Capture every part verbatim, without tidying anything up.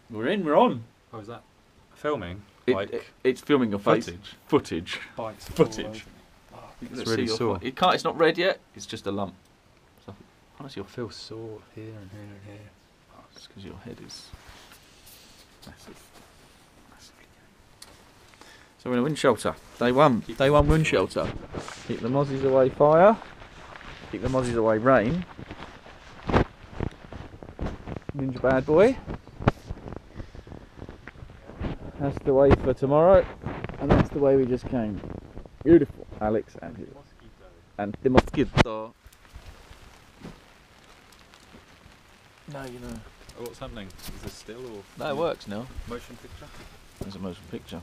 We're in, we're on. Oh, is that filming? It, like it, it's filming your face. footage. Footage. Bites Footage. Oh, You it's can really see your sore. foot. It can't, it's not red yet, it's just a lump. So, honestly, I feel sore here and here and here. oh, it's because your head is massive. Massively. So we're in a wind shelter. Day one. Keep Day the one wind mozzies shelter. Keep the mozzies away fire. Keep the mozzies away rain. Ninja bad boy. That's the way for tomorrow, and that's the way we just came. Beautiful, Alex and you. And the mosquito. No, you know. Oh, what's happening? Is this still or? No, it works now. Motion picture? There's a motion picture.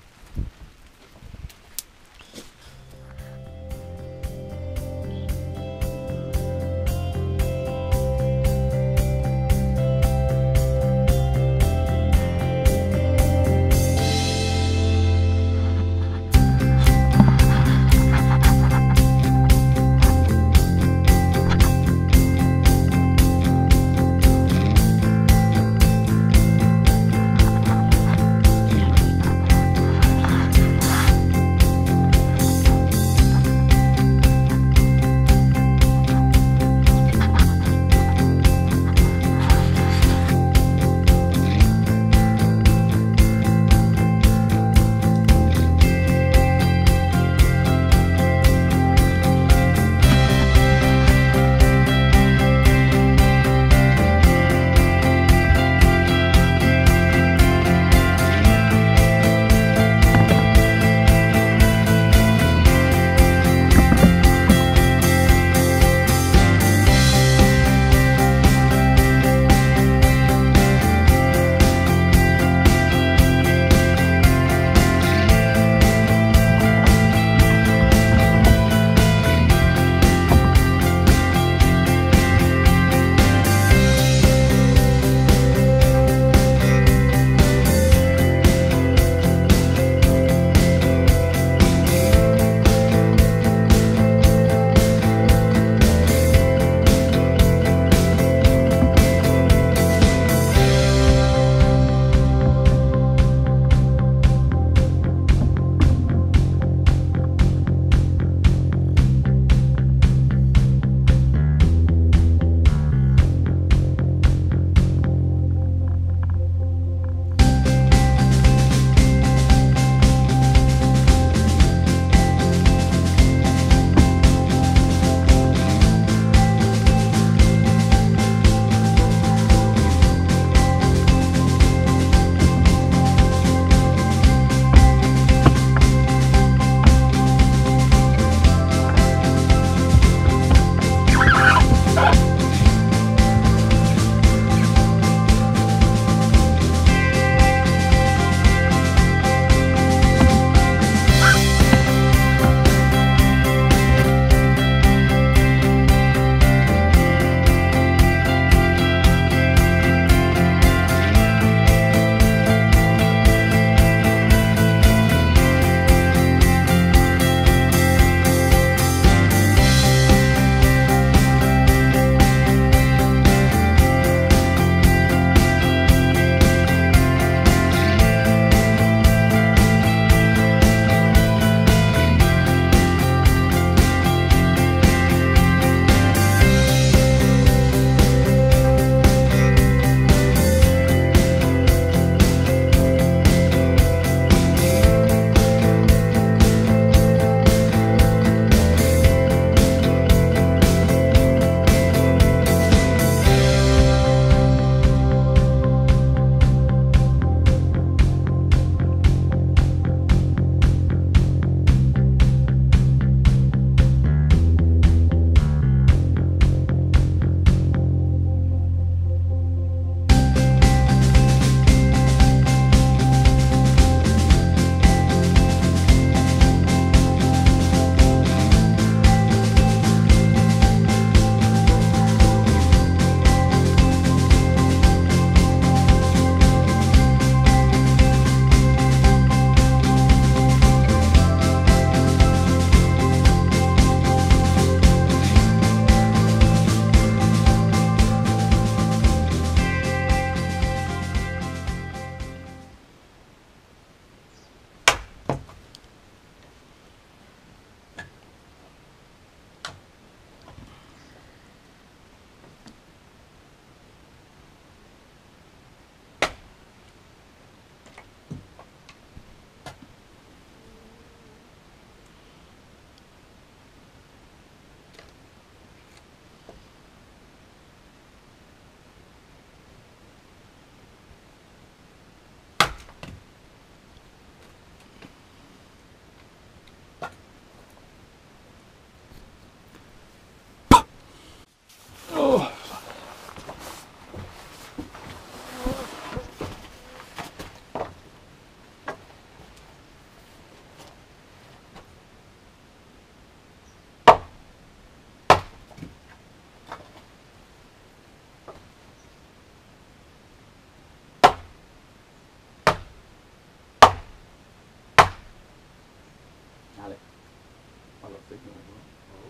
Alex, I got signal as well. Oh.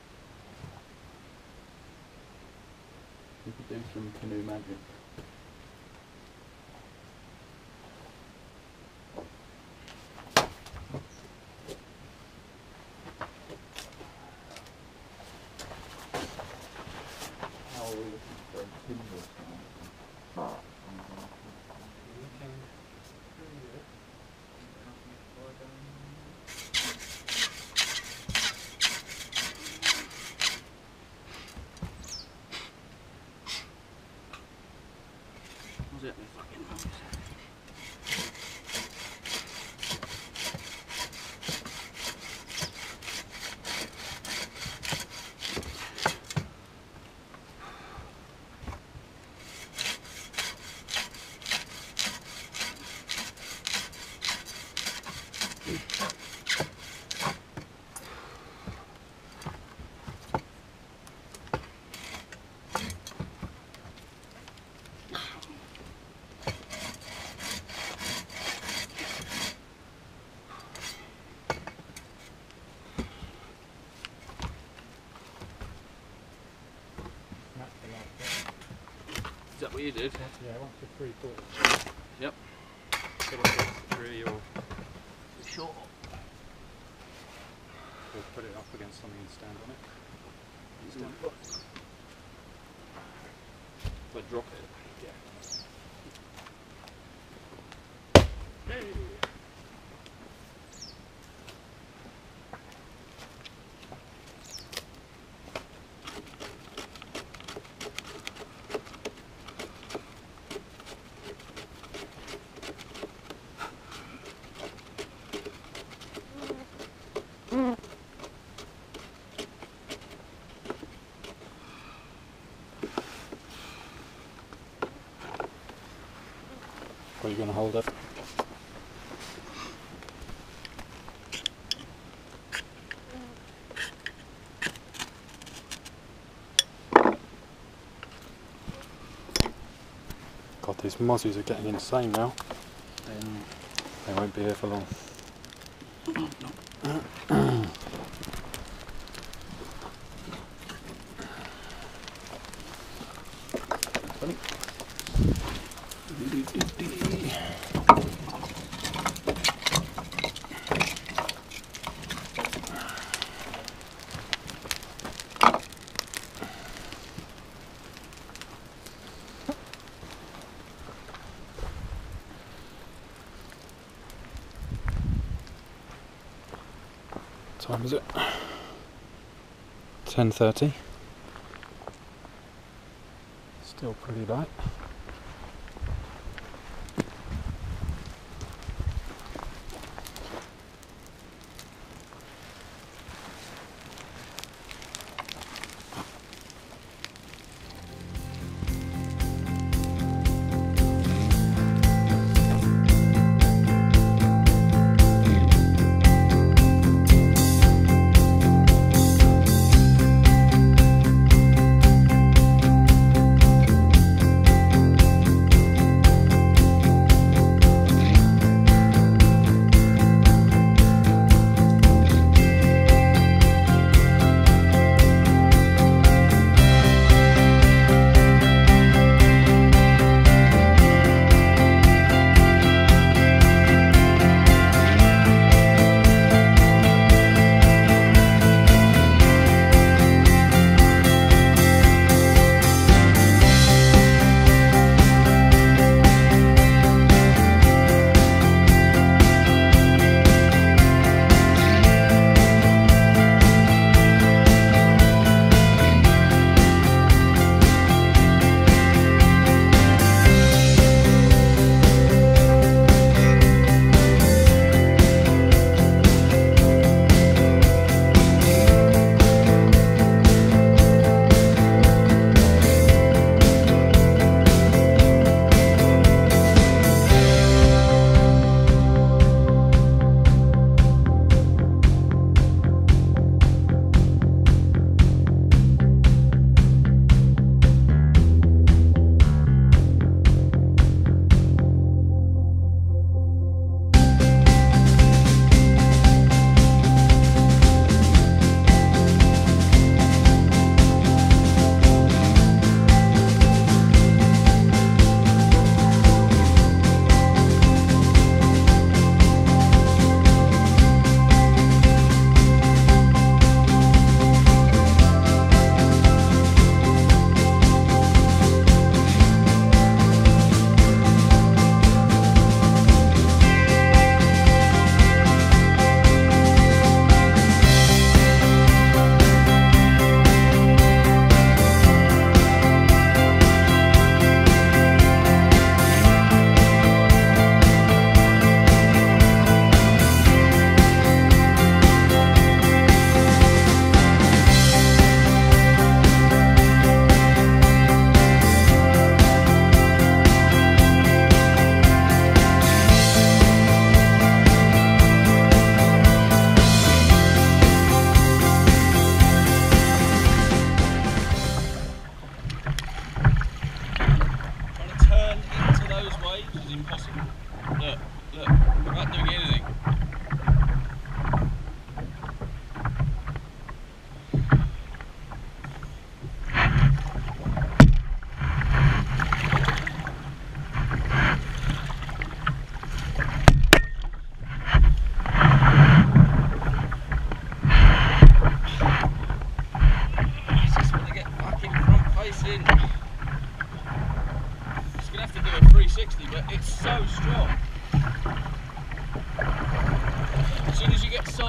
We could do some canoe magic. How are we looking for timber? Was it the fucking noise? Is that what you did? Yeah, once you're three quarters. Yep. Put it against the tree or, Sure. or put it up against something and stand on it. Stand. But drop it. Yeah. Are you going to hold it? God, these mozzies are getting insane now. Um, they won't be here for long. What time is it? ten thirty. Still pretty light.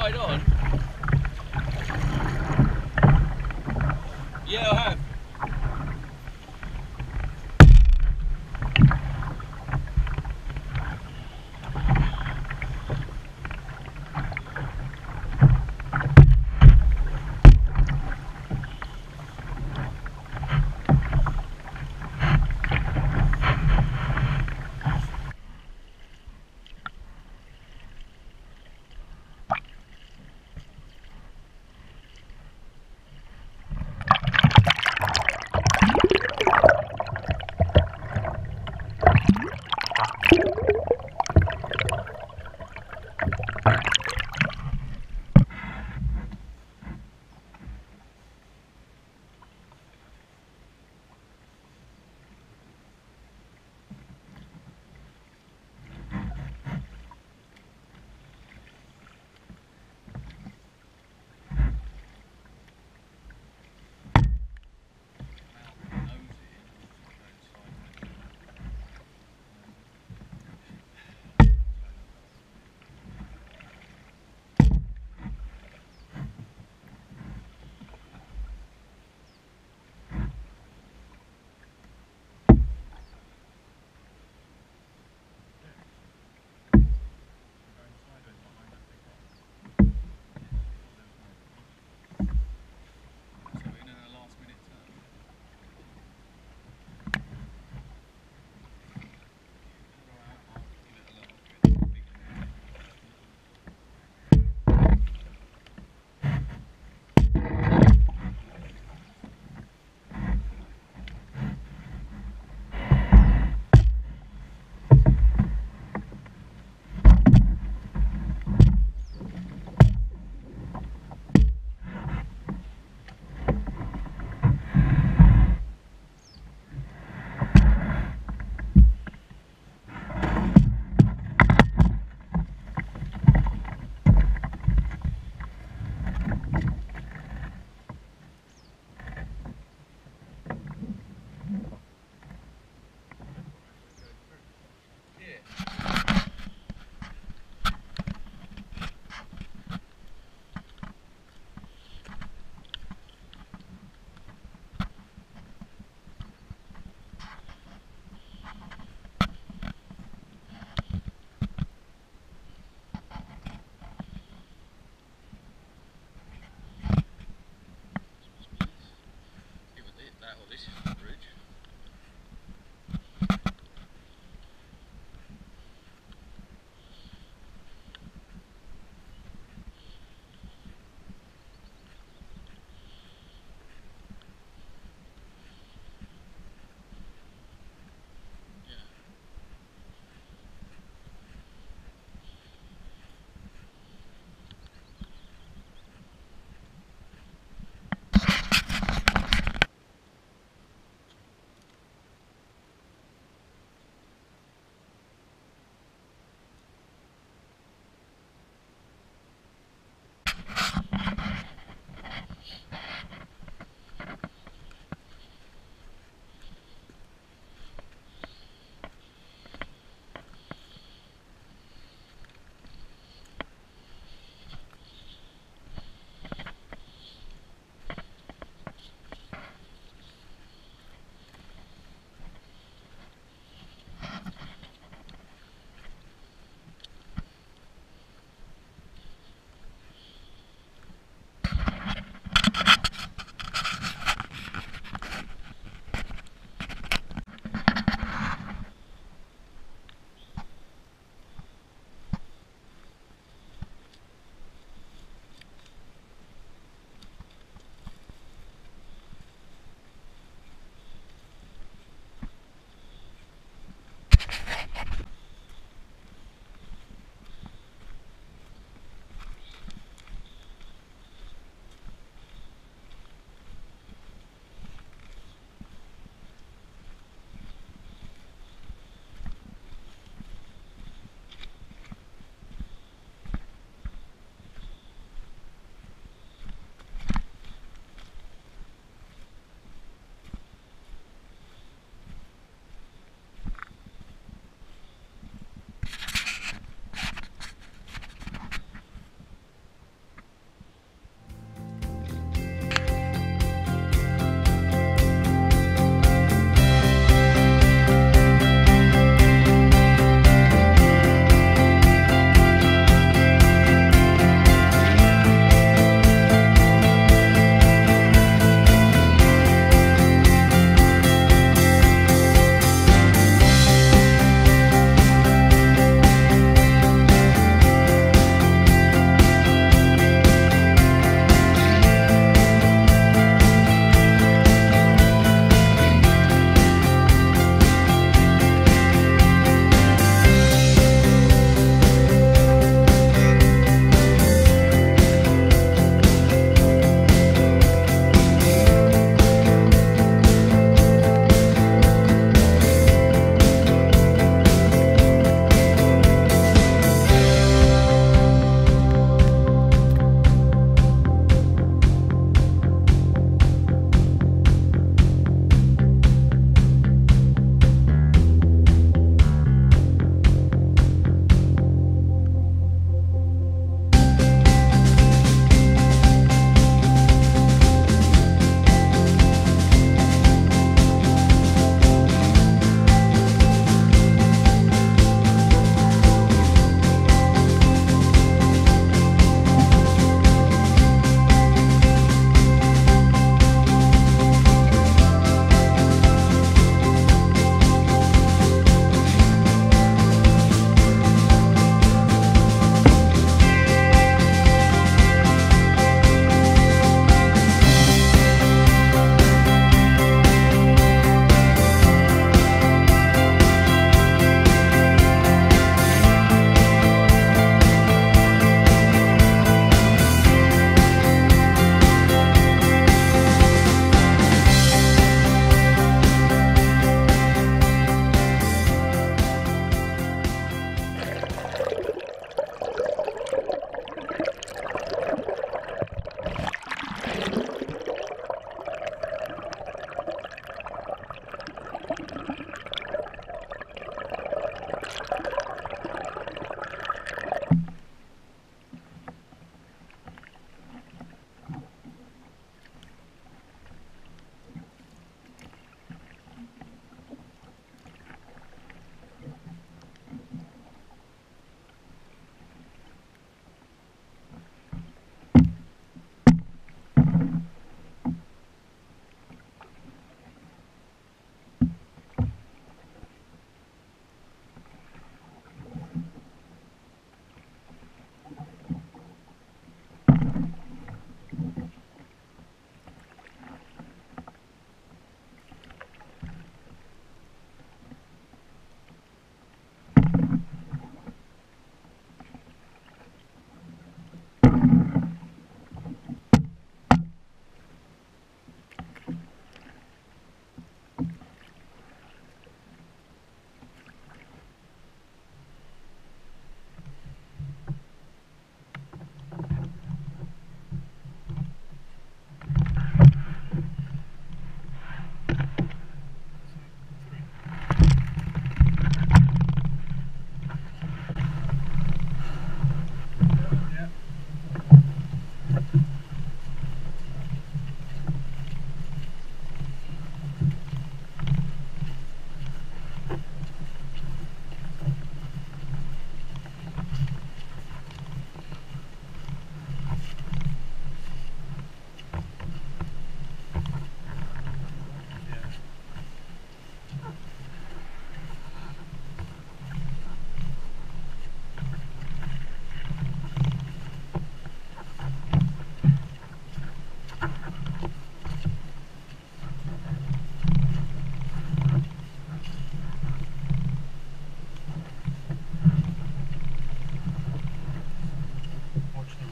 tide on? Yeah, I have.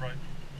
Right.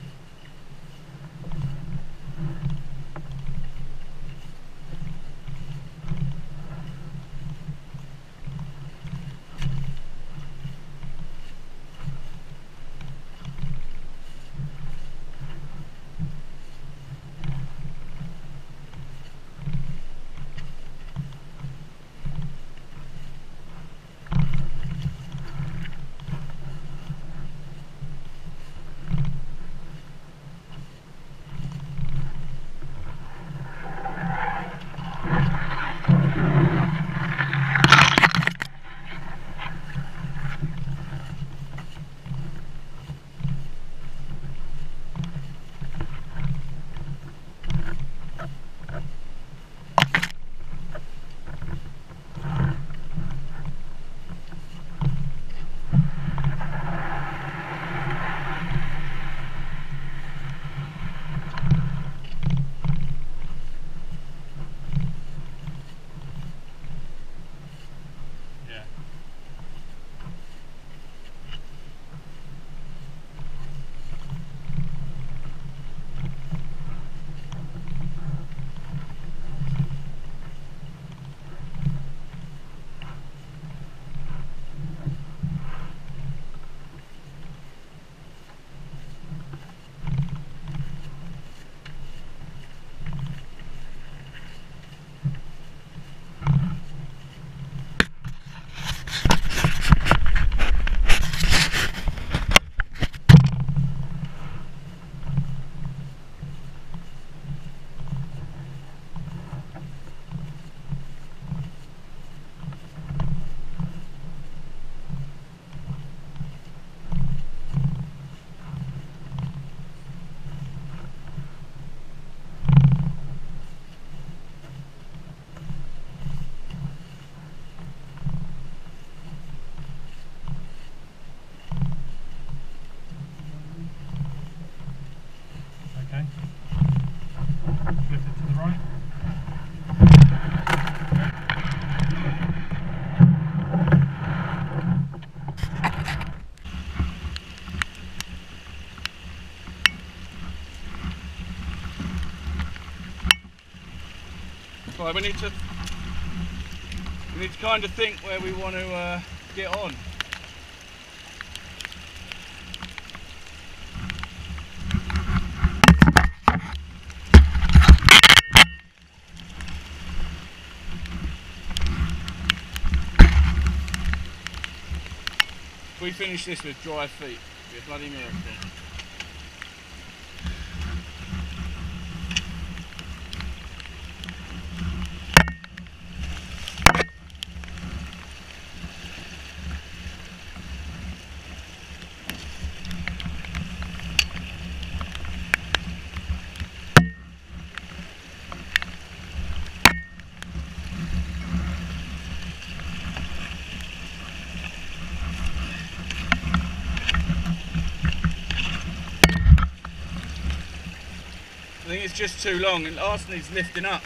Okay. Flip it to the right. Right, we need to we need to kind of think where we want to uh, get on. If we finish this with dry feet, it'll be a bloody miracle. I think it's just too long and ours needs lifting up.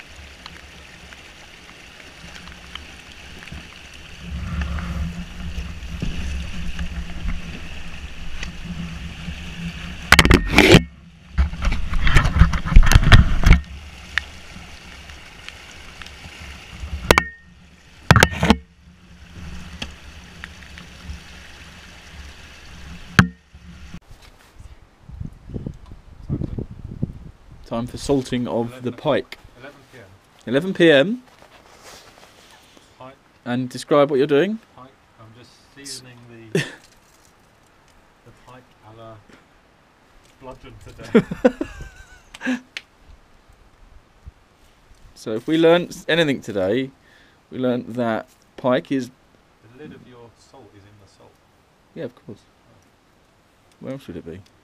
Time for salting of the pike. eleven p m. eleven p m Pike. And describe what you're doing. Pike. I'm just seasoning the the pike a la bludgeon today. So if we learnt anything today, we learnt that pike is... The lid of your salt is in the salt. Yeah, of course. Where else would it be?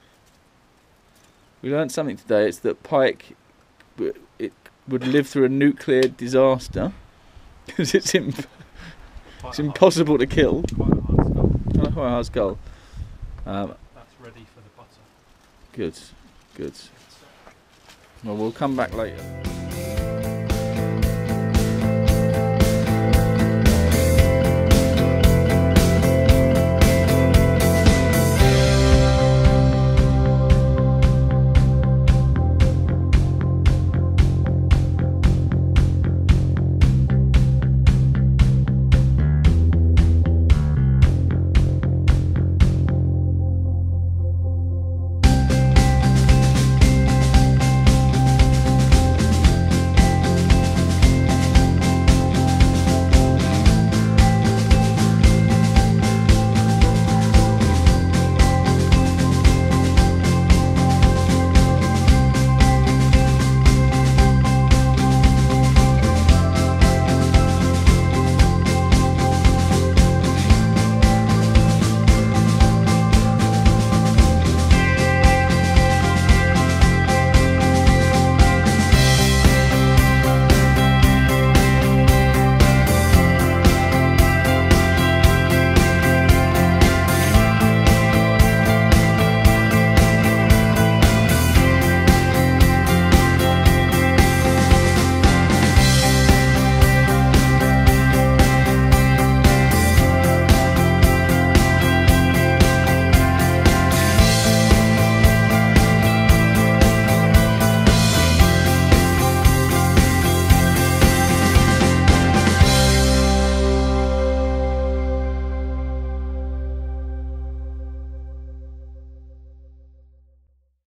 We learnt something today. It's that pike, it would live through a nuclear disaster because it's imp it's impossible to kill. Quite a hard skull. Quite a hard skull. Um, That's ready for the butter. good, good. Well, we'll come back later.